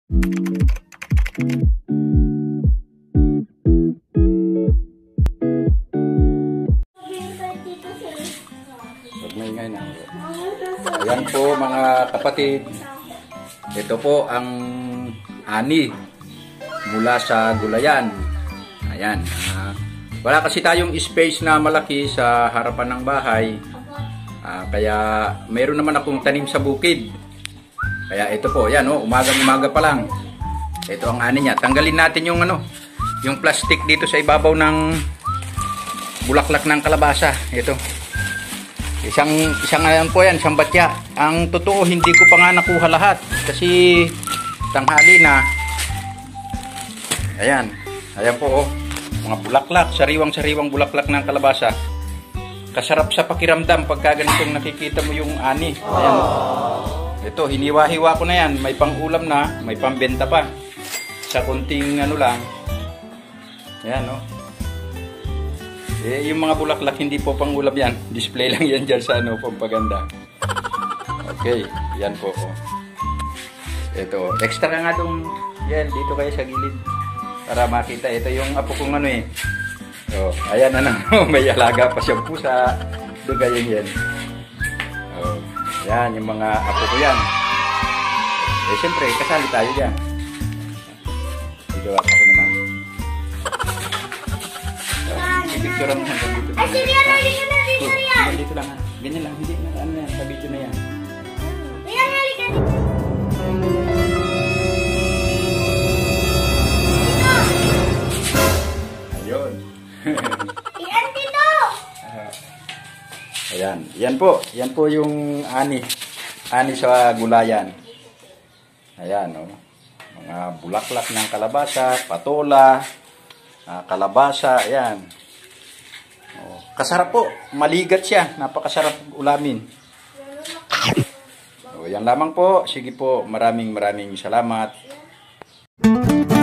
Huwag maingay na. Ayan po mga kapatid. Ito po ang ani mula sa gulayan. Ayan. Wala kasi tayong space na malaki sa harapan ng bahay. Kaya mayroon naman akong tanim sa bukid. Kaya ito po, yan oh, umagang-umaga pa lang. Ito ang ani niya. Tanggalin natin yung yung plastic dito sa ibabaw ng bulaklak ng kalabasa. Ito. Isang ayan po yan, isang batya. Ang totoo, hindi ko pa nga nakuha lahat. Kasi tanghali na. Ayan. Ayan po oh. Mga bulaklak, sariwang-sariwang bulaklak ng kalabasa. Kasarap sa pakiramdam pagka ganitong nakikita mo yung ani. Ayan. Ito, hiniwa-hiwa ko na yan. May pang-ulam na, may pambenta pa. Sa kunting ano lang. Ayan oh. Yung mga bulaklak hindi po pang-ulam yan. Display lang yan dyan sa pampaganda. Okay, yan po oh. Ito, extra nga itong yan, dito kayo sa gilid. Para makita, ito yung apo kong ano eh. So, ayan na may alaga pa siyang pusa. Doon yan. Oh, yan, yung mga apo ko yan. Eh, siyempre, kasali tayo dyan. Dito ako naman. Picturean mo hanggang dito. Ay, dito yan! Dito lang ha. Ganyan lang, hindi na ano yan, sabi ito na yan. Ayan, halika dito. Ayun. Ayan dito! Ayan. Yan po yung ani. Ani sa gulayan. Ayan, oh. Mga bulaklak ng kalabasa, patola, kalabasa, ayan. Oh, kasarap po. Maligat siya. Napakasarap ulamin. Oh, yan lamang po. Sige po. Maraming salamat.